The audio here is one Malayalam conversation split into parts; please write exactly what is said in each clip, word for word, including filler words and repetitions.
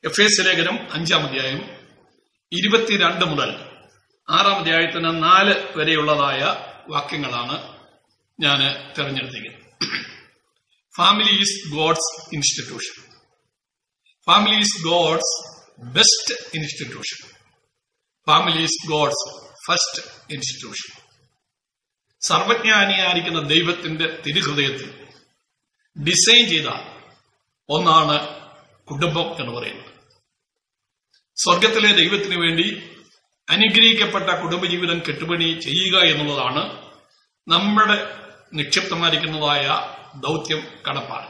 എഫേസ്യ ലേഖനം അഞ്ചാം അധ്യായം ഇരുപത്തിരണ്ട് മുതൽ ആറാം അധ്യായത്തിന് നാല് വരെയുള്ളതായ വാക്യങ്ങളാണ് ഞാൻ തെരഞ്ഞെടുത്തിരിക്കുന്നത്. Family is God's institution. Family is God's best institution. Family is God's first institution. സർവജ്ഞാനിയായിരിക്കുന്ന ദൈവത്തിന്റെ തിരുഹൃദയത്തിൽ ഡിസൈൻ ചെയ്ത ഒന്നാണ് കുടുംബം എന്ന് പറയുന്നത്. സ്വർഗത്തിലെ ദൈവത്തിന് വേണ്ടി അനുഗ്രഹിക്കപ്പെട്ട കുടുംബജീവിതം കെട്ടുപണി ചെയ്യുക എന്നുള്ളതാണ് നമ്മുടെ നിക്ഷിപ്തമായിരിക്കുന്നതായ ദൗത്യം, കടപ്പാട്.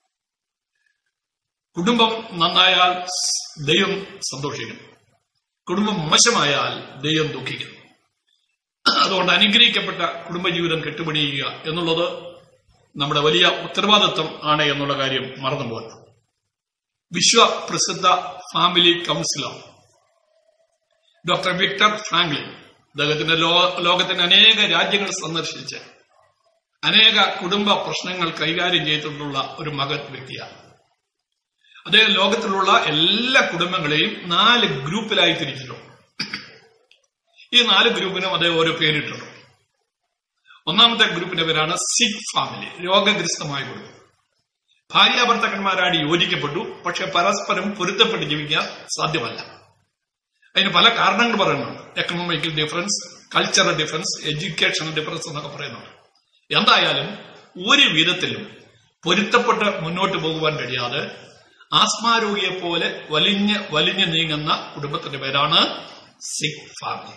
കുടുംബം നന്നായാൽ ദൈവം സന്തോഷിക്കുന്നു, കുടുംബം മോശമായാൽ ദൈവം ദുഃഖിക്കുന്നു. അതുകൊണ്ട് അനുഗ്രഹിക്കപ്പെട്ട കുടുംബജീവിതം കെട്ടുപണിയുക എന്നുള്ളത് നമ്മുടെ വലിയ ഉത്തരവാദിത്വം ആണ് എന്നുള്ള കാര്യം മറന്നുപോകരുത്. വിശ്വപ്രസിദ്ധ family counsellor doctor Victor Franklin, അദ്ദേഹത്തിന്റെ ലോകത്തിന്റെ അനേക രാജ്യങ്ങൾ സന്ദർശിച്ച് അനേക കുടുംബ പ്രശ്നങ്ങൾ കൈകാര്യം ചെയ്തിട്ടുള്ള ഒരു മഹത് വ്യക്തിയാണ്. അദ്ദേഹം ലോകത്തിലുള്ള എല്ലാ കുടുംബങ്ങളെയും നാല് ഗ്രൂപ്പിലായി തിരിച്ചിട്ടുണ്ട്. ഈ നാല് ഗ്രൂപ്പിനും അദ്ദേഹം ഓരോ പേരിട്ടുണ്ട്. ഒന്നാമത്തെ ഗ്രൂപ്പിന്റെ പേരാണ് സിക്ക് ഫാമിലി, രോഗഗ്രസ്തമായ കുടുംബം. ഭാര്യാഭർത്താക്കന്മാരാണ് യോജിക്കപ്പെട്ടു, പക്ഷെ പരസ്പരം പൊരുത്തപ്പെട്ട് ജീവിക്കാൻ സാധ്യമല്ല. അതിന് പല കാരണങ്ങൾ പറയുന്നുണ്ട്. Economical difference, cultural difference, educational difference എന്നൊക്കെ പറയുന്നുണ്ട്. എന്തായാലും ഒരു വിധത്തിലും പൊരുത്തപ്പെട്ട് മുന്നോട്ട് പോകുവാൻ കഴിയാതെ ആസ്മാരോഗിയെ പോലെ വലിഞ്ഞ് വലിഞ്ഞു നീങ്ങുന്ന കുടുംബത്തിന്റെ പേരാണ് സിക്ക് ഫാമിലി.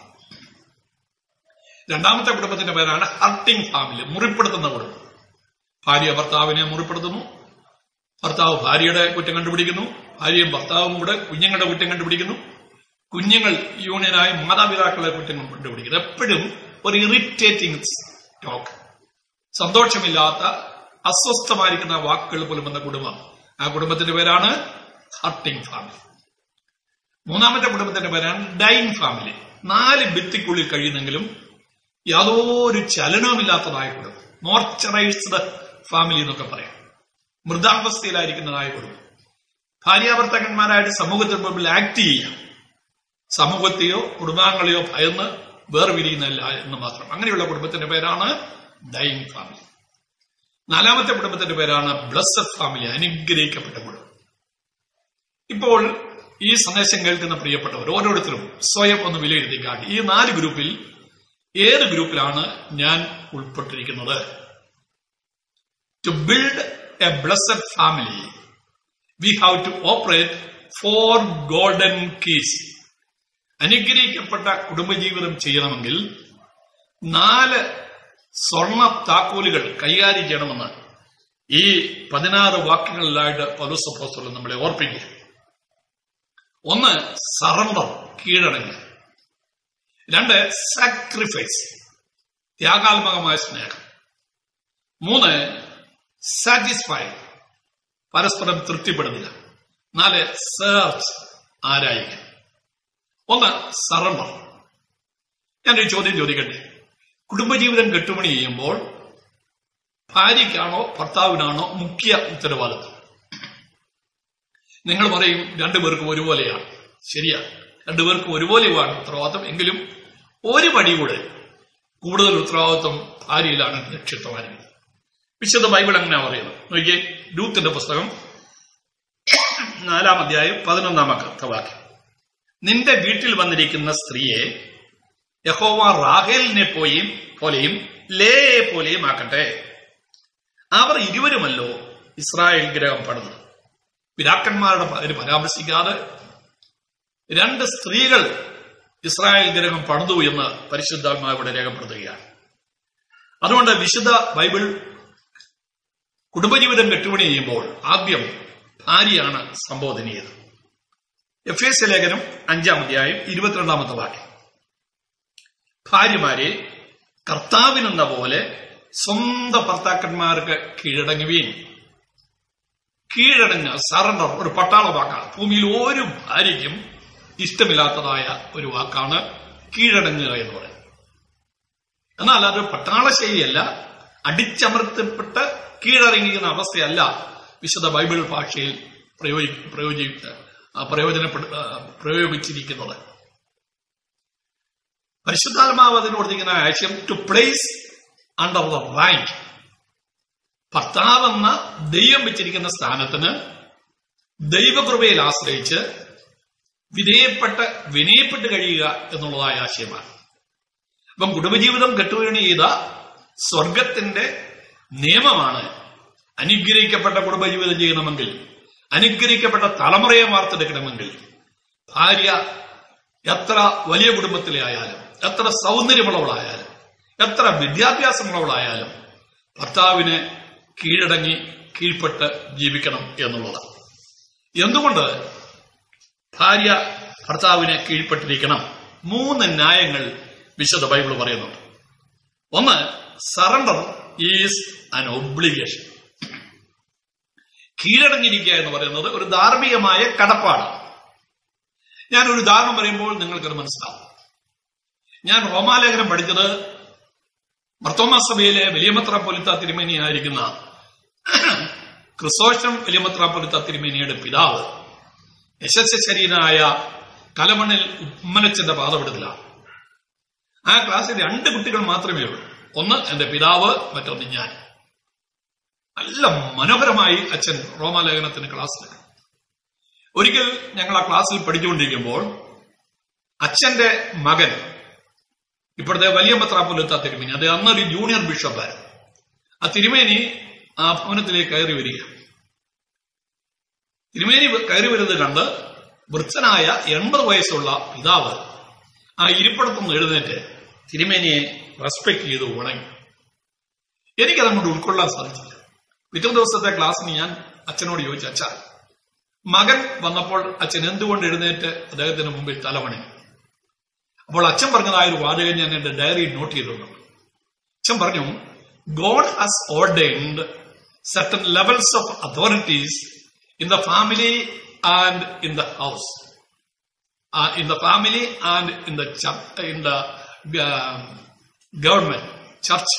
രണ്ടാമത്തെ കുടുംബത്തിന്റെ പേരാണ് ഹർട്ടിംഗ് ഫാമിലി, മുറിപ്പെടുത്തുന്ന കുടുംബം. ഭാര്യ ഭർത്താവിനെ മുറിപ്പെടുത്തുന്നു, ഭർത്താവ് ഭാര്യയുടെ കുറ്റം കണ്ടുപിടിക്കുന്നു, ഭാര്യയും ഭർത്താവും കൂടെ കുഞ്ഞുങ്ങളുടെ കുറ്റം കണ്ടുപിടിക്കുന്നു, കുഞ്ഞുങ്ങൾ യൂണിയനായി മാതാപിതാക്കളെ കുറ്റം കണ്ടുപിടിക്കുന്നു. എപ്പോഴും ഒരു ഇറിറ്റേറ്റിംഗ് ടോക്ക്, സന്തോഷമില്ലാത്ത അസ്വസ്ഥമായിരിക്കുന്ന വാക്കുകൾ പോലും എന്ന കുടുംബം. ആ കുടുംബത്തിന്റെ പേരാണ് ഹർട്ടിംഗ് ഫാമിലി. മൂന്നാമത്തെ കുടുംബത്തിന്റെ പേരാണ് ഡൈയിങ് ഫാമിലി. നാല് ഭിത്തിക്കുള്ളിൽ കഴിയുന്നെങ്കിലും യാതൊരു ചലനവുമില്ലാത്തതായ കുടുംബം, മോർച്ചറൈസ്ഡ് ഫാമിലി എന്നൊക്കെ പറയാം. മൃതാവസ്ഥയിലായിരിക്കുന്നതായ കുടുംബം. ഭാര്യാഭർത്താക്കന്മാരായിട്ട് സമൂഹത്തിന് മുമ്പിൽ ആക്ട് ചെയ്യാം, സമൂഹത്തെയോ കുടുംബാംഗങ്ങളെയോ ഭയന്ന് വേർപിരിയുന്നില്ല എന്ന് മാത്രം. അങ്ങനെയുള്ള കുടുംബത്തിന്റെ പേരാണ് ഡൈയിങ് ഫാമിലി. നാലാമത്തെ കുടുംബത്തിന്റെ പേരാണ് ബ്ലെസ്സഡ് ഫാമിലി, അനുഗ്രഹിക്കപ്പെട്ട കുടുംബം. ഇപ്പോൾ ഈ സന്ദേശം കേൾക്കുന്ന പ്രിയപ്പെട്ടവർ ഓരോരുത്തരും സ്വയം ഒന്ന് വിലയിരുത്തി കാട്ടി, ഈ നാല് ഗ്രൂപ്പിൽ ഏത് ഗ്രൂപ്പിലാണ് ഞാൻ ഉൾപ്പെട്ടിരിക്കുന്നത്? To build a blessed family we have to operate four golden keys. അനുഗ്രഹിക്കപ്പെട്ട കുടുംബജീവിതം ചെയ്യണമെങ്കിൽ നാല് സ്വർണ താക്കോലുകൾ കൈകാര്യം ചെയ്യണമെന്ന് ഈ പതിനാറ് വാക്യങ്ങളിലായിട്ട് പൗലോസ് അപ്പോസ്തലൻ നമ്മളെ ഓർപ്പിക്കുക. ഒന്ന്, സറണ്ടർ, കീഴടങ്ങൽ. രണ്ട്, സാക്രിഫൈസ്, ത്യാഗാത്മകമായ സ്നേഹം. മൂന്ന്, സാറ്റിസ്ഫൈ, പരസ്പരം തൃപ്തിപ്പെടുത്തുക. നാല്, സെർച്ച്, ആരായിക്കുക. ഒന്ന്, സറണ്ടർ. ഞാനൊരു ചോദ്യം ചോദിക്കട്ടെ. കുടുംബജീവിതം കെട്ടുപണി ചെയ്യുമ്പോൾ ഭാര്യയ്ക്കാണോ ഭർത്താവിനാണോ മുഖ്യ ഉത്തരവാദിത്വം? നിങ്ങൾ പറയും രണ്ടുപേർക്കും ഒരുപോലെയാണ്. ശരിയാണ്, രണ്ടുപേർക്കും ഒരുപോലെയാണ് ഉത്തരവാദിത്വം. എങ്കിലും ഒരു പടി കൂടെ കൂടുതൽ ഉത്തരവാദിത്വം ഭാര്യയിലാണ് നിക്ഷിപ്തമായിരിക്കുന്നത്. വിശുദ്ധ ബൈബിൾ എങ്ങനെയാ പറയുന്നത് നോക്കിയേ. രൂത്തിന്റെ പുസ്തകം നാലാം അധ്യായം പതിനൊന്നാമത്തെ വാക്യം. നിന്റെ വീട്ടിൽ വന്നിരിക്കുന്ന സ്ത്രീയെ യഹോവ റാഹേലിനെ പോയും പോലെയും ലേയെ പോലെയും ആക്കട്ടെ. അവർ ഇരുവരുമല്ലോ ഇസ്രായേൽ ഗൃഹം പണിത്. പിതാക്കന്മാരുടെ പേര് പരാമർശിക്കാതെ രണ്ട് സ്ത്രീകൾ ഇസ്രായേൽ ഗൃഹം പണിതു എന്ന് പരിശുദ്ധാത്മാവ് ഇവിടെ രേഖപ്പെടുത്തുകയാണ്. അതുകൊണ്ട് വിശുദ്ധ ബൈബിൾ കുടുംബജീവിതം കെട്ടുപണി ചെയ്യുമ്പോൾ ആദ്യം ഭാര്യയാണ് സംബോധന ചെയ്തത്. എഫേസ്യ ലേഖനം അഞ്ചാം അധ്യായം ഇരുപത്തിരണ്ടാമത്തെ വാക്യം. ഭാര്യമാരെ കർത്താവിനെന്ന പോലെ സ്വന്തം ഭർത്താക്കന്മാർക്ക് കീഴടങ്ങുകയും. കീഴടങ്ങുക, സറണ്ടർ, ഒരു പട്ടാള വാക്കാണ്. ഭൂമിയിൽ ഒരു ഭാര്യയ്ക്കും ഇഷ്ടമില്ലാത്തതായ ഒരു വാക്കാണ് കീഴടങ്ങുക എന്ന് പറയുന്നത്. എന്നാൽ അത് പട്ടാള ശൈലിയല്ല, അടിച്ചമർത്തപ്പെട്ട് കീഴടങ്ങിക്കുന്ന അവസ്ഥയല്ല വിശുദ്ധ ബൈബിൾ ഭാഷയിൽ പ്രയോജി പ്രയോജി പ്രയോജനപ്പെടു പ്രയോഗിച്ചിരിക്കുന്നത്. പരിശുദ്ധാത്മാവ് അതിന് കൊടുത്തിരിക്കുന്ന ആശയം to place under the right. ഭർത്താവെന്ന ദൈവം വെച്ചിരിക്കുന്ന സ്ഥാനത്തിന് ദൈവകൃപയിൽ ആശ്രയിച്ച് വിധേയപ്പെട്ട് വിനയപ്പെട്ട് കഴിയുക എന്നുള്ളതായ ആശയമാണ്. അപ്പം കുടുംബജീവിതം കെട്ടുവീണ് ചെയ്ത സ്വർഗത്തിന്റെ നിയമമാണ്. അനുഗ്രഹിക്കപ്പെട്ട കുടുംബജീവിതം ചെയ്യണമെങ്കിൽ, അനുഗ്രഹിക്കപ്പെട്ട തലമുറയെ വാർത്തെടുക്കണമെങ്കിൽ ഭാര്യ എത്ര വലിയ കുടുംബത്തിലെ ആയാലും, എത്ര സൗന്ദര്യമുള്ളവളായാലും, എത്ര വിദ്യാഭ്യാസമുള്ളവളായാലും ഭർത്താവിന് കീഴടങ്ങി കീഴ്പ്പെട്ട് ജീവിക്കണം എന്നുള്ളതാണ്. എന്തുകൊണ്ട് ഭാര്യ ഭർത്താവിനെ കീഴ്പ്പെട്ടിരിക്കണം? മൂന്ന് ന്യായങ്ങൾ വിശുദ്ധ ബൈബിൾ പറയുന്നുണ്ട്. ഒന്ന്, സറണ്ടർ ഈസ് ആൻ ഒബ്ലിഗേഷൻ. കീഴടങ്ങിയിരിക്കുക എന്ന് പറയുന്നത് ഒരു ധാർമ്മികമായ കടപ്പാടാണ്. ഞാനൊരു ഉദാഹരണം പറയുമ്പോൾ നിങ്ങൾക്കത് മനസ്സിലാവും. ഞാൻ റോമാലേഖനം പഠിച്ചത് മർത്തോമാ സഭയിലെ വലിയ മെത്രാപ്പോലീത്ത തിരുമേനിയായിരിക്കുന്ന ക്രിസോസ്റ്റം വലിയ മെത്രാപ്പോലീത്ത തിരുമേനിയുടെ പിതാവ് യശസ്വശരീരനായ കലമണ്ണിൽ ഉമ്മനച്ചന്റെ പാതപെടുത്തിലാണ്. ആ ക്ലാസ്സിൽ രണ്ട് കുട്ടികൾ മാത്രമേ ഉള്ളൂ. ഒന്ന് എന്റെ പിതാവ്, മറ്റൊന്ന് ഞാൻ. നല്ല മനോഹരമായി അച്ഛൻ റോമാലേഖനത്തിന് ക്ലാസ്സിൽ. ഒരിക്കൽ ഞങ്ങൾ ആ ക്ലാസ്സിൽ പഠിച്ചുകൊണ്ടിരിക്കുമ്പോൾ അച്ഛന്റെ മകൻ, ഇപ്പോഴത്തെ വലിയ മെത്രാപ്പോലീത്ത തിരുമേനി, അത് അന്നൊരു ജൂനിയർ ബിഷപ്പായിരുന്നു, ആ തിരുമേനി ആ ഭവനത്തിലേക്ക് കയറി വരിക. തിരുമേനി കയറി വരുന്നത് കണ്ട് വൃദ്ധനായ എൺപത് വയസ്സുള്ള പിതാവ് ആ ഇരിപ്പിടത്തുനിന്ന് എഴുന്നേറ്റ് തിരുമേനിയെ റെസ്പെക്ട് ചെയ്ത് ഉണങ്ങി. എനിക്കതങ്ങോട്ട് ഉൾക്കൊള്ളാൻ സാധിച്ചില്ല. പിറ്റേ ദിവസത്തെ ക്ലാസ്സിന് ഞാൻ അച്ഛനോട് ചോദിച്ചു, അച്ഛാ, മകൻ വന്നപ്പോൾ അച്ഛൻ എന്തുകൊണ്ട് എഴുന്നേറ്റ് അദ്ദേഹത്തിന് മുമ്പിൽ തലവണി? അപ്പോൾ അച്ഛൻ പറഞ്ഞതായ ഒരു വാചകം ഞാൻ എന്റെ ഡയറിയിൽ നോട്ട് ചെയ്തിട്ടുണ്ട്. അച്ഛൻ പറഞ്ഞു, God has ordained certain levels of authorities in the family and in the house, uh, in the family and in the in the uh, government, church.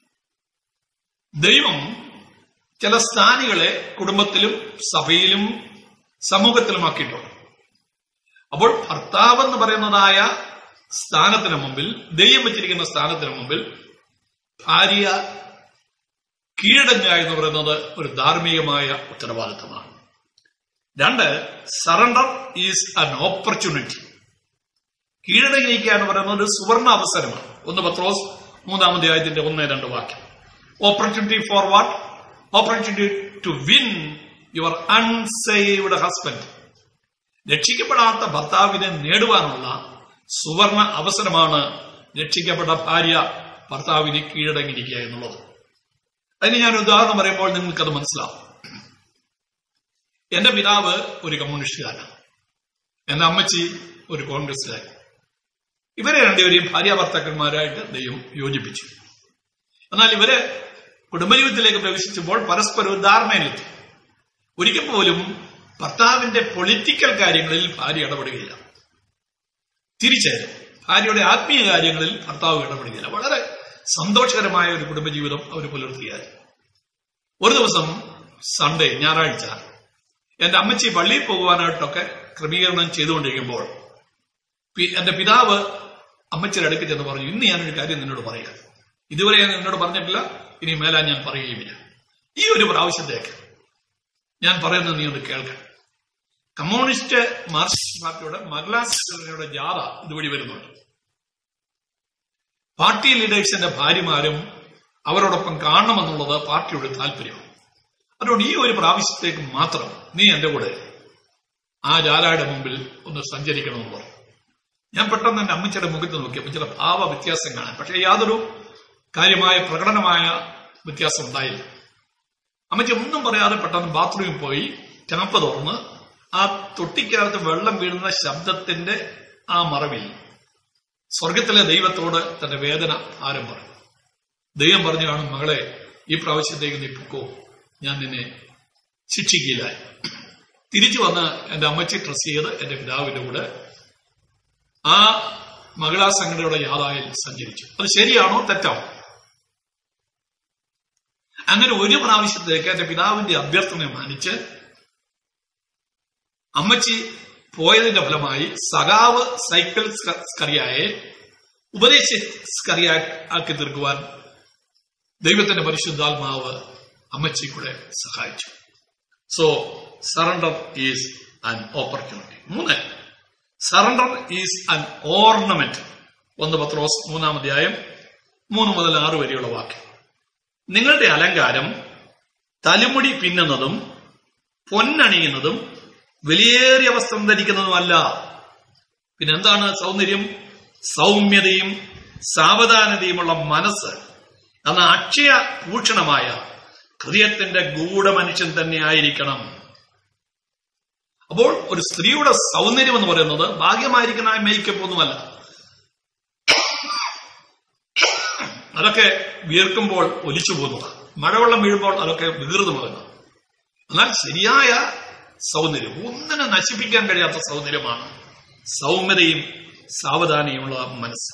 ദൈവം ചില സ്ഥാനികളെ കുടുംബത്തിലും സഭയിലും സമൂഹത്തിലുമാക്കിയിട്ടുണ്ട്. അപ്പോൾ ഭർത്താവ് എന്ന് പറയുന്നതായ സ്ഥാനത്തിന് മുമ്പിൽ, ദൈവം വെച്ചിരിക്കുന്ന സ്ഥാനത്തിന് മുമ്പിൽ ഭാര്യ കീഴടങ്ങുക എന്ന് പറയുന്നത് ഒരു ധാർമ്മികമായ ഉത്തരവാദിത്തമാണ്. രണ്ട്, സറണ്ടർ ഈസ് ആൻ ഓപ്പർച്യൂണിറ്റി. കീഴടങ്ങിയിരിക്കുക എന്ന് പറയുന്നത് ഒരു സുവർണ അവസരമാണ്. ഒന്ന് പത്രോസ് മൂന്നാം അധ്യായത്തിന്റെ ഒന്ന് രണ്ട് വാക്യം. Opportunity for what? Opportunity to win your unsaved husband. രക്ഷിക്കപ്പെടാത്ത ഭർത്താവിനെ നേടുവാനുള്ള സുവർണ അവസരമാണ് രക്ഷിക്കപ്പെട്ട ഭാര്യ ഭർത്താവിനെ കീഴടങ്ങിയിരിക്കുക എന്നുള്ളത്. അതിന് ഞാൻ ഉദാഹരണം പറയുമ്പോൾ നിങ്ങൾക്കത് മനസ്സിലാവും. എന്റെ പിതാവ് ഒരു കമ്മ്യൂണിസ്റ്റുകാരനാണ്, എന്റെ അമ്മച്ചി ഒരു കോൺഗ്രസ്സുകാരൻ. ഇവരെ രണ്ടുപേരെയും ഭാര്യ ഭർത്താക്കന്മാരായിട്ട് ദൈവം യോജിപ്പിച്ചു. എന്നാൽ ഇവര് കുടുംബജീവിതത്തിലേക്ക് പ്രവേശിച്ചപ്പോൾ പരസ്പരം ധാരണയിലെത്തി. ഒരിക്കൽ പോലും ഭർത്താവിന്റെ പൊളിറ്റിക്കൽ കാര്യങ്ങളിൽ ഭാര്യ ഇടപെടുകയില്ല. തിരിച്ച് ഭാര്യയുടെ ആത്മീയ കാര്യങ്ങളിൽ ഭർത്താവ് ഇടപെടുകയില്ല. വളരെ സന്തോഷകരമായ ഒരു കുടുംബജീവിതം അവർ പുലർത്തിയായിരുന്നു. ഒരു ദിവസം സൺഡേ, ഞായറാഴ്ച, എന്റെ അമ്മച്ചി പള്ളിയിൽ പോകുവാനായിട്ടൊക്കെ ക്രമീകരണം ചെയ്തുകൊണ്ടിരിക്കുമ്പോൾ എന്റെ പിതാവ് അമ്മച്ചിയുടെ അടുക്ക് ചെന്ന് പറഞ്ഞു, ഇന്ന് ഞാനൊരു കാര്യം നിന്നോട് പറയാം. ഇതുവരെ ഞാൻ നിന്നോട് പറഞ്ഞിട്ടില്ല, ഇനി മേലാൻ ഞാൻ പറയുകയുമില്ല. ഈ ഒരു പ്രാവശ്യത്തേക്ക് ഞാൻ പറയുന്നത് നീ ഒന്ന് കേൾക്കണം. കമ്മ്യൂണിസ്റ്റ് മാർക്സിസ്റ്റ് പാർട്ടിയുടെ മഹിളാ ജാഥ ഇതുവഴി വരുന്നുണ്ട്. പാർട്ടി ലീഡേഴ്സിന്റെ ഭാര്യമാരും അവരോടൊപ്പം കാണണമെന്നുള്ളത് പാർട്ടിയുടെ താല്പര്യമാണ്. അതുകൊണ്ട് ഈ ഒരു പ്രാവശ്യത്തേക്ക് മാത്രം നീ എന്റെ കൂടെ ആ ജാലയുടെ മുമ്പിൽ ഒന്ന് സഞ്ചരിക്കണമെന്ന് പറഞ്ഞു. ഞാൻ പെട്ടെന്ന് എന്റെ അമ്മച്ചിയുടെ മുഖത്ത് നോക്കി. അമ്മച്ചിയുടെ ഭാവ വ്യത്യാസം കാണാൻ, പക്ഷെ യാതൊരു കാര്യമായ പ്രകടനമായ വ്യത്യാസം ഉണ്ടായില്ല. അമ്മച്ചി ഒന്നും പറയാതെ പെട്ടെന്ന് ബാത്റൂമിൽ പോയി ടാപ്പ് തുറന്ന് ആ തൊട്ടിക്കകത്ത് വെള്ളം വീഴുന്ന ശബ്ദത്തിന്റെ ആ മറവിൽ സ്വർഗത്തിലെ ദൈവത്തോട് തന്റെ വേദന ഭാരം പറഞ്ഞു. ദൈവം പറഞ്ഞു കാണും, മകളെ, ഈ പ്രാവശ്യത്തേക്ക് നീ പൊക്കോ, ഞാൻ നിന്നെ ശിക്ഷിക്കില്ല. തിരിച്ചു വന്ന് എന്റെ അമ്മച്ചി ഡ്രസ് ചെയ്ത് എന്റെ പിതാവിന്റെ കൂടെ ആ മഹിളാ സംഘടനയുടെ യാത്രയിൽ സഞ്ചരിച്ചു. അത് ശരിയാണോ തെറ്റാണോ? അങ്ങനെ ഒരു പ്രാവശ്യത്തേക്ക് എന്റെ പിതാവിന്റെ അഭ്യർത്ഥന മാനിച്ച് അമ്മച്ചി പോയതിന്റെ ഫലമായി സഖാവ് സൈക്കിൾ സ്കറിയായെ ഉപദേശ സ്കറിയ ആക്കി തീർക്കുവാൻ ദൈവത്തിന്റെ പരിശുദ്ധാത്മാവ് അമ്മച്ചി കൂടെ സഹായിച്ചു. So surrender is an opportunity. മൂന്ന്, സറണ്ടർ ഈസ് ആൻ ഓർണമെന്റ്. ഒന്ന് പത്രോസ് മൂന്നാം അധ്യായം മൂന്ന് മുതൽ ആറ് വരെയുള്ള വാക്യം. നിങ്ങളുടെ അലങ്കാരം തലമുടി പിന്നുന്നതും പൊന്നണിയുന്നതും വിലയേറിയ വസ്ത്രം ധരിക്കുന്നതുമല്ല. പിന്നെന്താണ് സൗന്ദര്യം? സൗമ്യതയും സാവധാനതയുമുള്ള മനസ്സ് എന്ന അക്ഷയ ഭൂഷണമായ ഹൃദയത്തിന്റെ ഗൂഢമനുഷ്യൻ തന്നെ ആയിരിക്കണം. അപ്പോൾ ഒരു സ്ത്രീയുടെ സൗന്ദര്യം എന്ന് പറയുന്നത് ഭാഗ്യമായിരിക്കുന്ന മേക്കപ്പ് ഒന്നുമല്ല. അതൊക്കെ വിയർക്കുമ്പോൾ ഒലിച്ചു പോകുന്നതാണ്. മഴവെള്ളം വീഴുമ്പോൾ അതൊക്കെ വികൃതം പോകുന്നു. എന്നാൽ ശരിയായ സൗന്ദര്യം, ഒന്നിനെ നശിപ്പിക്കാൻ കഴിയാത്ത സൗന്ദര്യമാണ് സൗമ്യതയും സാവധാനയുമുള്ള മനസ്സ്.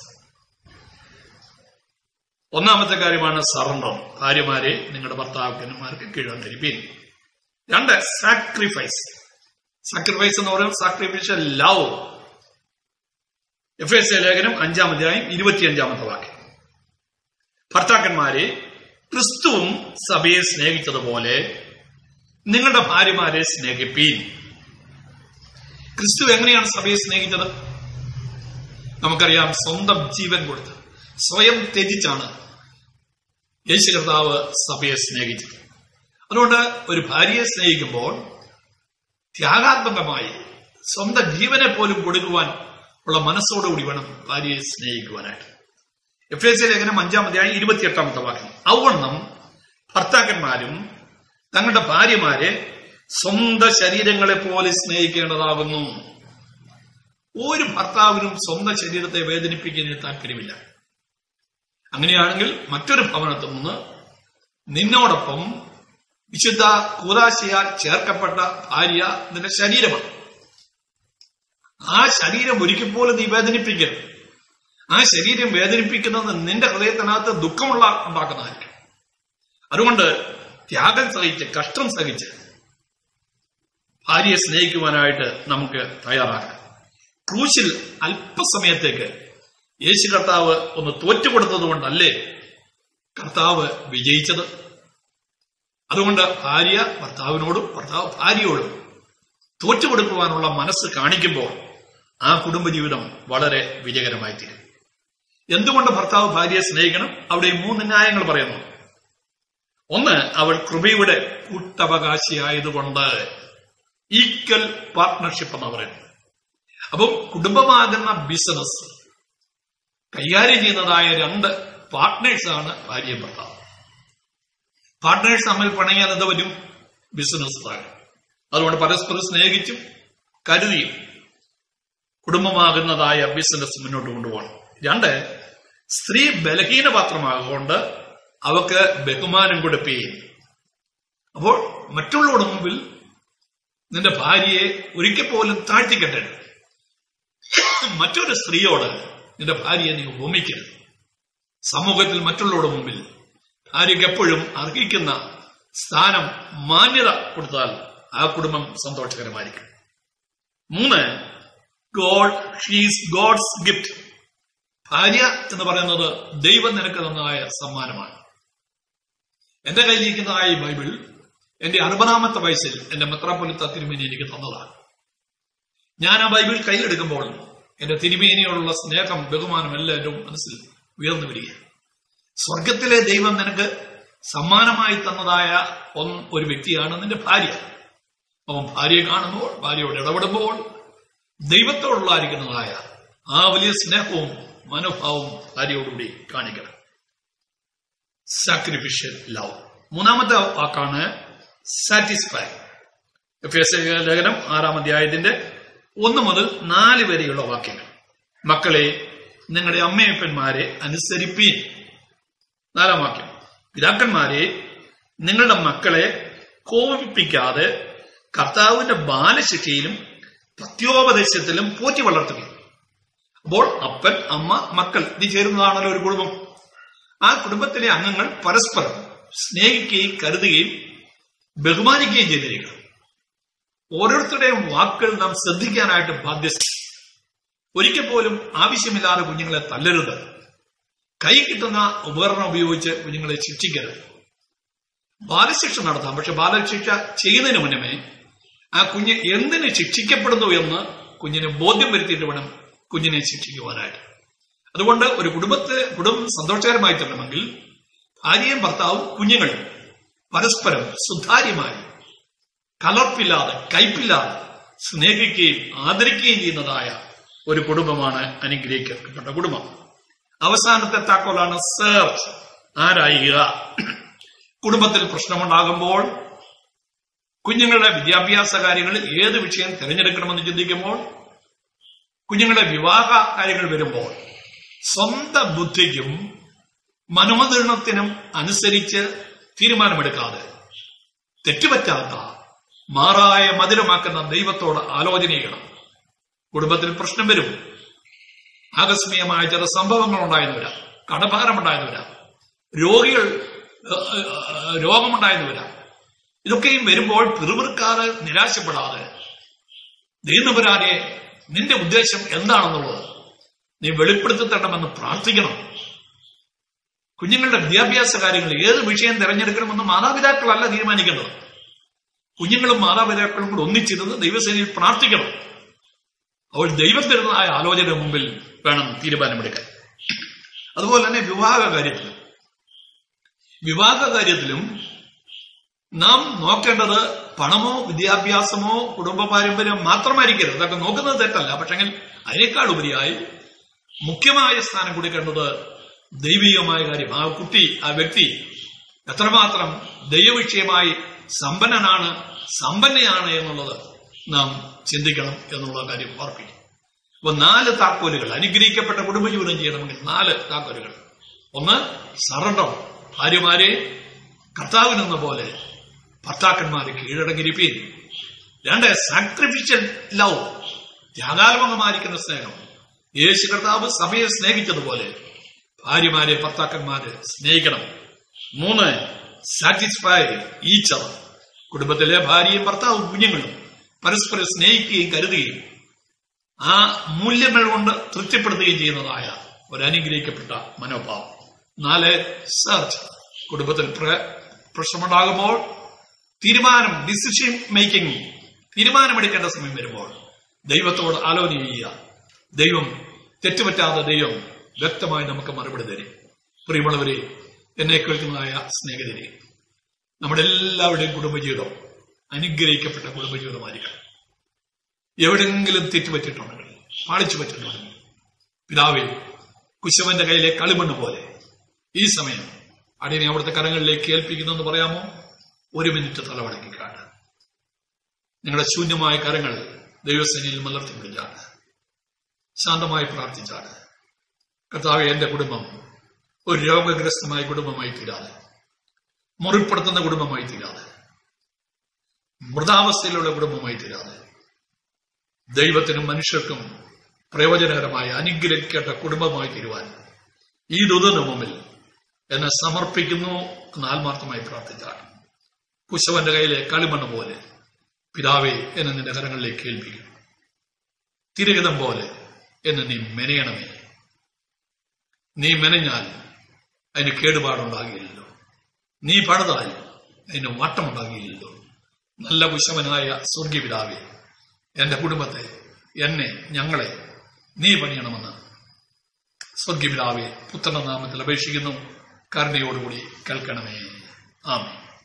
ഒന്നാമത്തെ കാര്യമാണ് സറണ്ടർ. ഭാര്യമാരെ നിങ്ങളുടെ ഭർത്താക്കന്മാർക്ക് കീഴാൻ ധരിപ്പീൻ. രണ്ട്, സാക്രിഫൈസ്. സാക്രിഫൈസ് എന്ന് പറയുന്നത് സാക്രിഫൈഷ്യൽ ലവ്. എഫ് എസ് എ ലേഖനം അഞ്ചാം അധ്യായം ഇരുപത്തിയഞ്ചാമത്തെ വാക്യം. ഭർത്താക്കന്മാരെ ക്രിസ്തുവും സഭയെ സ്നേഹിച്ചതുപോലെ നിങ്ങളുടെ ഭാര്യമാരെ സ്നേഹിപ്പീൻ. ക്രിസ്തു എങ്ങനെയാണ് സഭയെ സ്നേഹിച്ചത്? നമുക്കറിയാം, സ്വന്തം ജീവൻ കൊടുത്ത് സ്വയം ത്യജിച്ചാണ് യേശു കർത്താവ് സഭയെ സ്നേഹിച്ചത്. അതുകൊണ്ട് ഒരു ഭാര്യയെ സ്നേഹിക്കുമ്പോൾ ത്യാഗാത്മകമായി സ്വന്തം ജീവനെ പോലും കൊടുക്കുവാൻ ഉള്ള മനസ്സോടുകൂടി വേണം ഭാര്യയെ സ്നേഹിക്കുവാനായിട്ട്. എഫ് എസ് എ ലേഖനം അഞ്ചാം അധ്യായം ഇരുപത്തിയെട്ടാമത്തെ വാക്യം. ഔവണ്ണം ഭർത്താക്കന്മാരും തങ്ങളുടെ ഭാര്യമാരെ സ്വന്തം ശരീരങ്ങളെ പോലെ സ്നേഹിക്കേണ്ടതാകുന്നു. ഒരു ഭർത്താവിനും സ്വന്തം ശരീരത്തെ വേദനിപ്പിക്കുന്നതിന് താല്പര്യമില്ല. അങ്ങനെയാണെങ്കിൽ മറ്റൊരു ഭവനത്തിൽ നിന്ന് നിന്നോടൊപ്പം വിശുദ്ധ കൂദാശയാൽ ചേർക്കപ്പെട്ട ഭാര്യ നിന്റെ ശരീരമാണ്. ആ ശരീരം ഒരിക്കൽ പോലും നീ വേദനിപ്പിക്കരുത്. ആ ശരീരം വേദനിപ്പിക്കുന്നത് നിന്റെ ഹൃദയത്തിനകത്ത് ദുഃഖമുള്ള ഉണ്ടാക്കുന്നതായിരിക്കും. അതുകൊണ്ട് ത്യാഗം സഹിച്ച് കഷ്ടം സഹിച്ച് ഭാര്യയെ സ്നേഹിക്കുവാനായിട്ട് നമുക്ക് തയ്യാറാക്കാം. ക്രൂശിൽ അല്പസമയത്തേക്ക് യേശു കർത്താവ് ഒന്ന് തോറ്റുകൊടുത്തത് കൊണ്ടല്ലേ കർത്താവ് വിജയിച്ചത്. അതുകൊണ്ട് ഭാര്യ ഭർത്താവിനോടും ഭർത്താവ് ഭാര്യയോടും തോറ്റുകൊടുക്കുവാനുള്ള മനസ്സ് കാണിക്കുമ്പോൾ ആ കുടുംബജീവിതം വളരെ വിജയകരമായി തീരും. എന്തുകൊണ്ട് ഭർത്താവ് ഭാര്യയെ സ്നേഹിക്കണം? അവിടെ മൂന്ന് ന്യായങ്ങൾ പറയുന്നു. ഒന്ന്, അവൾ കൃപയുടെ കൂട്ടവകാശിയായതുകൊണ്ട്. ഈക്വൽ പാർട്ട്ണർഷിപ്പ് എന്ന് പറയുന്നത്. അപ്പം കുടുംബമാകുന്ന ബിസിനസ് കൈകാര്യം ചെയ്യുന്നതായ രണ്ട് പാർട്ട്നേഴ്സാണ് ഭാര്യയും ഭർത്താവ്. പാർട്ട്നേഴ്സ് തമ്മിൽ പിണങ്ങിയാൽ എന്താ പറ്റും? ബിസിനസ് താഴും. അതുകൊണ്ട് പരസ്പരം സ്നേഹിച്ചും കരുതിയും കുടുംബമാകുന്നതായ ബിസിനസ് മുന്നോട്ട് കൊണ്ടുപോകണം. രണ്ട്, സ്ത്രീ ബലഹീന പാത്രമാകൊണ്ട് അവക്ക് ബഹുമാനം കൊടുക്കുകയും. അപ്പോൾ മറ്റുള്ളവരുടെ മുമ്പിൽ നിന്റെ ഭാര്യയെ ഒരിക്കൽ പോലും താഴ്ത്തിക്കെട്ടരുത്. മറ്റൊരു സ്ത്രീയോട് നിന്റെ ഭാര്യയെ നീ ഉപമിക്കരുത്. സമൂഹത്തിൽ മറ്റുള്ളവരുടെ മുമ്പിൽ ഭാര്യയ്ക്ക് എപ്പോഴും അർഹിക്കുന്ന സ്ഥാനം, മാന്യത കൊടുത്താൽ ആ കുടുംബം സന്തോഷകരമായിരിക്കും. മൂന്ന്, ഗോഡ് ഷീസ് ഗോഡ്സ് ഗിഫ്റ്റ്. ഭാര്യ എന്ന് പറയുന്നത് ദൈവം നിനക്ക് തന്നതായ സമ്മാനമാണ്. എന്റെ കയ്യിലിരിക്കുന്നതായ ഈ ബൈബിൾ എന്റെ അറുപതാമത്തെ വയസ്സിൽ എന്റെ മെത്രാപ്പൊലീത്ത തിരുമേനി എനിക്ക് തന്നതാണ്. ഞാൻ ആ ബൈബിൾ കയ്യിലെടുക്കുമ്പോൾ എന്റെ തിരുമേനിയോടുള്ള സ്നേഹം, ബഹുമാനം എല്ലാം എന്റെ മനസ്സിൽ ഉയർന്നു വരിക. സ്വർഗത്തിലെ ദൈവം നിനക്ക് സമ്മാനമായി തന്നതായ ഒരു വ്യക്തിയാണ് നിന്റെ ഭാര്യ. അവൻ ഭാര്യയെ കാണുമ്പോൾ, ഭാര്യയോട് ഇടപെടുമ്പോൾ ദൈവത്തോടുള്ളായിരിക്കുന്നതായ ആ വലിയ സ്നേഹവും മനോഭാവവും ഭാര്യയോടുകൂടി കാണിക്കണം. Sacrificial love. മൂന്നാമത്തെ വാക്കാണ് സാറ്റിസ്ഫൈ. എഫേസ്യ ലേഖനം ആറാം അധ്യായത്തിന്റെ ഒന്ന് മുതൽ നാല് വരെയുള്ള വാക്യങ്ങൾ. മക്കളെ, നിങ്ങളുടെ അമ്മയപ്പന്മാരെ അനുസരിപ്പീൻ. നാലാം വാക്യം. പിതാക്കന്മാരെ, നിങ്ങളുടെ മക്കളെ കോപിപ്പിക്കാതെ കർത്താവിന്റെ ബാലശിക്ഷയിലും പത്യോപദേശത്തിലും പോറ്റി വളർത്തുക. അപ്പോൾ അപ്പൻ, അമ്മ, മക്കൾ ഇത് ചേരുന്നതാണല്ലോ ഒരു കുടുംബം. ആ കുടുംബത്തിലെ അംഗങ്ങൾ പരസ്പരം സ്നേഹിക്കുകയും കരുതുകയും ബഹുമാനിക്കുകയും ചെയ്തിരിക്കണം. ഓരോരുത്തരുടെയും വാക്കുകൾ നാം ശ്രദ്ധിക്കാനായിട്ട് ബാധ്യസ്ഥ. ഒരിക്കൽ പോലും ആവശ്യമില്ലാതെ കുഞ്ഞുങ്ങളെ തല്ലരുത്. കൈ കിട്ടുന്ന ഉപകരണം ഉപയോഗിച്ച് കുഞ്ഞുങ്ങളെ ശിക്ഷിക്കരുത്. ബാലശിക്ഷ നടത്താം, പക്ഷെ ബാലശിക്ഷ ചെയ്യുന്നതിന് മുന്നമേ ആ കുഞ്ഞ് എന്തിന് ശിക്ഷിക്കപ്പെടുന്നു എന്ന് കുഞ്ഞിന് ബോധ്യം വരുത്തിയിട്ട് വേണം കുഞ്ഞിനെ ശിക്ഷിക്കുവാനായിട്ട്. അതുകൊണ്ട് ഒരു കുടുംബത്തെ കുടുംബം സന്തോഷകരമായി തരണമെങ്കിൽ ഭാര്യയും ഭർത്താവും കുഞ്ഞുങ്ങളും പരസ്പരം സുതാര്യമായി കലർപ്പില്ലാതെ കയ്പില്ലാതെ സ്നേഹിക്കുകയും ആദരിക്കുകയും ചെയ്യുന്നതായ ഒരു കുടുംബമാണ് അനുഗ്രഹിക്കപ്പെട്ട കുടുംബം. അവസാനത്തെ താക്കോലാണ് സെർച്ച്. ആരായുക. കുടുംബത്തിൽ പ്രശ്നമുണ്ടാകുമ്പോൾ, കുഞ്ഞുങ്ങളുടെ വിദ്യാഭ്യാസ കാര്യങ്ങളിൽ ഏത് വിഷയം തിരഞ്ഞെടുക്കണമെന്ന് ചിന്തിക്കുമ്പോൾ, കുഞ്ഞുങ്ങളുടെ വിവാഹ കാര്യങ്ങൾ വരുമ്പോൾ, സ്വന്തം ബുദ്ധിക്കും മനോനിർണത്തിനും അനുസരിച്ച് തീരുമാനമെടുക്കാതെ തെറ്റുപറ്റാത്ത മാറായ മധുരമാക്കുന്ന ദൈവത്തോട് ആലോചന ചെയ്യണം. കുടുംബത്തിൽ പ്രശ്നം വരും. ആകസ്മികമായ ചില സംഭവങ്ങൾ ഉണ്ടായെന്ന് വരാം, കടഭാരമുണ്ടായെന്ന് വരാം, രോഗികൾ രോഗമുണ്ടായെന്ന് വരാം. ഇതൊക്കെയും വരുമ്പോൾ പിറുപിറുക്കാതെ നിരാശപ്പെടാതെ ദൈവപുരാനെ നിന്റെ ഉദ്ദേശം എന്താണെന്നുള്ളത് നീ വെളിപ്പെടുത്തി തരണമെന്ന് പ്രാർത്ഥിക്കണം. കുഞ്ഞുങ്ങളുടെ വിദ്യാഭ്യാസ കാര്യങ്ങൾ ഏത് വിഷയം തിരഞ്ഞെടുക്കണമെന്ന് മാതാപിതാക്കളല്ല തീരുമാനിക്കേണ്ടത്. കുഞ്ഞുങ്ങളും മാതാപിതാക്കളും കൂടെ ഒന്നിച്ചിരുന്ന് ദൈവസേനയിൽ പ്രാർത്ഥിക്കണം. അവൾ ദൈവം തരുന്നതായ ആലോചന മുമ്പിൽ വേണം തീരുമാനമെടുക്കാൻ. അതുപോലെ തന്നെ വിവാഹ കാര്യത്തിലും വിവാഹ കാര്യത്തിലും നാം നോക്കേണ്ടത് പണമോ വിദ്യാഭ്യാസമോ കുടുംബ പാരമ്പര്യം മാത്രമായിരിക്കരുത്. അതൊക്കെ നോക്കുന്നത് തെറ്റല്ല. പക്ഷെങ്കിൽ അതിനേക്കാൾ ഉപരിയായി മുഖ്യമായ സ്ഥാനം കൊടുക്കേണ്ടത് ദൈവികമായ കാര്യം. ആ കുട്ടി, ആ വ്യക്തി എത്രമാത്രം ദൈവവിഷയമായി സമ്പന്നനാണ്, സമ്പന്നയാണ് എന്നുള്ളത് നാം ചിന്തിക്കണം എന്നുള്ള കാര്യം ഓർപ്പിക്കും. അപ്പൊ നാല് താക്കോലുകൾ അനുഗ്രഹിക്കപ്പെട്ട കുടുംബജീവിതം ചെയ്യണമെങ്കിൽ നാല് താക്കോലുകൾ. ഒന്ന്, സറണ്ടർ. ഭാര്യമാരെ കർത്താവിനെന്ന പോലെ ഭർത്താക്കന്മാരെ കീഴടങ്ങിയിരിപ്പീൻ. രണ്ട്, സാക്രിഫിഷ്യൽ ലവ്. ത്യാഗാത്മകമായിരിക്കുന്ന സ്നേഹം. യേശു കർത്താവ് സഭയെ സ്നേഹിച്ചതുപോലെ ഭാര്യമാരെ ഭർത്താക്കന്മാരെ സ്നേഹിക്കണം. മൂന്ന്, സാറ്റിസ്ഫൈ ഈച്ച് അതർ. കുടുംബത്തിലെ ഭാര്യയും ഭർത്താവും കുഞ്ഞുങ്ങളും പരസ്പരം സ്നേഹിക്കുകയും കരുതുകയും ആ മൂല്യങ്ങൾ കൊണ്ട് തൃപ്തിപ്പെടുത്തുകയും ചെയ്യുന്നതായ ഒരു അനുഗ്രഹിക്കപ്പെട്ട മനോഭാവം. നാല്, സെർച്ച്. കുടുംബത്തിൽ പ്രശ്നമുണ്ടാകുമ്പോൾ തീരുമാനം, ഡിസിഷൻ മേക്കിംഗ്, തീരുമാനമെടുക്കേണ്ട സമയം വരുമ്പോൾ ദൈവത്തോട് ആലോചന ചെയ്യുക. ദൈവം തെറ്റുപറ്റാത്ത ദൈവം വ്യക്തമായി നമുക്ക് മറുപടി തരും. പ്രിയമുള്ളവരെ, എന്നെ കേൾക്കുന്നതായ സ്നേഹിതരെ, നമ്മുടെ എല്ലാവരുടെയും കുടുംബജീവിതം അനുഗ്രഹിക്കപ്പെട്ട കുടുംബജീവിതമായിരിക്കണം. എവിടെയെങ്കിലും തെറ്റുപറ്റിയിട്ടുണ്ടെങ്കിൽ, പാളിച്ചു പറ്റിയിട്ടുണ്ടെങ്കിൽ, പിതാവേ, കുശവന്റെ കയ്യിലെ കളിമണ്ണ് പോലെ ഈ സമയം അടിയനെ അവിടുത്തെ കരങ്ങളിലേക്ക് ഏൽപ്പിക്കുന്നെന്ന് പറയാമോ? ഒരു മിനിറ്റ് തലവടക്കിക്കാണ്. നിങ്ങളുടെ ശൂന്യമായ കരങ്ങൾ ദൈവസേനയിൽ മലർത്തിപ്പിടിച്ചാണ്. ശാന്തമായി പ്രാർത്ഥിച്ചാണ്. കർത്താവേ, എന്റെ കുടുംബം ഒരു രോഗഗ്രസ്തമായ കുടുംബമായി തീരാതെ, മുറിപ്പെടുത്തുന്ന കുടുംബമായി തീരാതെ, മൃതാവസ്ഥയിലുള്ള കുടുംബമായി തീരാതെ, ദൈവത്തിനും മനുഷ്യർക്കും പ്രയോജനകരമായ അനുഗ്രഹിക്കേണ്ട കുടുംബമായി തീരുവാൻ ഈ ദൂതന്റെ മുമ്പിൽ എന്നെ സമർപ്പിക്കുന്നു എന്ന് ആത്മാർത്ഥമായി പ്രാർത്ഥിച്ചാണ്. കുശവന്റെ കയ്യിലെ കളിമണ്ണ് പോലെ പിതാവേ, എന്നെ നിന്റെ കരങ്ങളിലേക്ക് ഏൽപ്പിക്കുന്നു. തിരകിതം പോലെ എന്നെ നീ മെനയണമേ. നീ മെനഞ്ഞാൽ അതിന് കേടുപാടുണ്ടാകില്ലല്ലോ. നീ പണിതാൽ അതിന് വാട്ടമുണ്ടാകില്ലല്ലോ. നല്ല കുശവനായ സ്വർഗീയ പിതാവേ, എന്റെ കുടുംബത്തെ, എന്നെ, ഞങ്ങളെ നീ പണിയണമെന്ന് സ്വർഗീയ പിതാവേ പുത്രന്റെ നാമത്തിൽ അപേക്ഷിക്കുന്നു. കരുണയോടുകൂടി കേൾക്കണമേ. ആമേൻ.